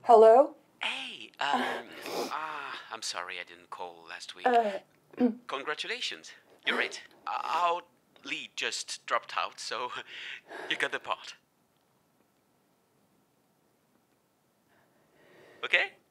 Hello? Hey, I'm sorry I didn't call last week. Congratulations, you're it. Our lead just dropped out, so you got the part. Okay?